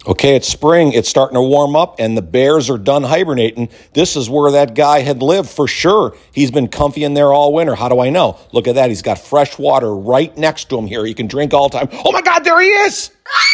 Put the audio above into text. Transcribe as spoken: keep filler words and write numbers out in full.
Okay, it's spring. It's starting to warm up, and the bears are done hibernating. This is where that guy had lived for sure. He's been comfy in there all winter. How do I know? Look at that. He's got fresh water right next to him here. He can drink all the time. Oh, my God, there he is!